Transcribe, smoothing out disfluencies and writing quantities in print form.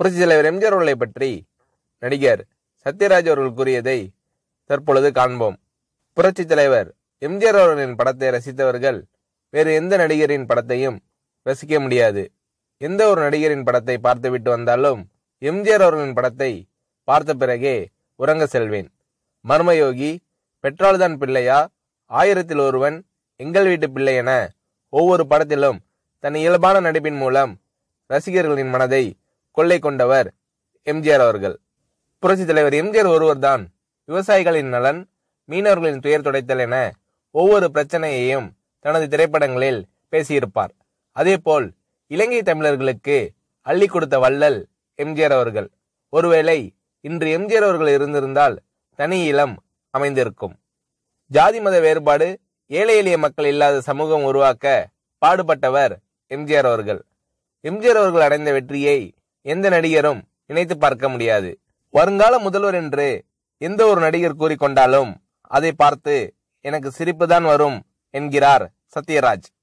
புரட்சி தலைவர் எம்ஜிஆர் அவர்களை பற்றி நடிகர் சத்யராஜ் அவர்கள் கூறியதை தற்பொழுது காண்போம். புரட்சி தலைவர் எம்ஜிஆர் அவர்களின் படத்தை ரசித்தவர்கள் வேறு எந்த நடிகரின் படத்தையும் ரசிக்க முடியாது. எந்த ஒரு நடிகரின் படத்தை பார்த்துவிட்டு வந்தாலும் எம்ஜிஆர் அவர்களின் படத்தை பார்த்த பிறகே உறங்க செல்வேன். மர்மயோகி, பெற்றால்தான் பிள்ளையா, 1000ல் ஒருவன், எங்கள் வீட்டு பிள்ளை என ஒவ்வொரு படத்திலும் தன் இயல்பான நடிப்பின் மூலம் ரசிகர்களின் மனதை கொள்ளை கொண்டவர் எம்ஜிஆர் அவர்கள். புரட்சி தலைவர் எம்ஜிஆர் ஒருவர்தான் விவசாயிகளின் நலன், மீனவர்களின் துயர் துடைத்தல் என ஒவ்வொரு பிரச்சனையையும் தனது திரைப்படங்களில் பேசியிருப்பார். அதேபோல் இலங்கை தமிழர்களுக்கு அள்ளி கொடுத்த வள்ளல் எம்ஜிஆர் அவர்கள். ஒருவேளை இன்று எம்ஜிஆர் அவர்கள் இருந்திருந்தால் தனி இளம் அமைந்திருக்கும். ஜாதி மத வேறுபாடு, ஏழை எளிய மக்கள் இல்லாத சமூகம் உருவாக்க பாடுபட்டவர் எம்ஜிஆர் அவர்கள். எம்ஜிஆர் அவர்கள் அடைந்த வெற்றியை எந்த நடிகரும் நினைத்து பார்க்க முடியாது. வருங்கால முதல்வர் என்று எந்த ஒரு நடிகர் கூறிக்கொண்டாலும் அதை பார்த்து எனக்கு சிரிப்புதான் வரும் என்கிறார் சத்யராஜ்.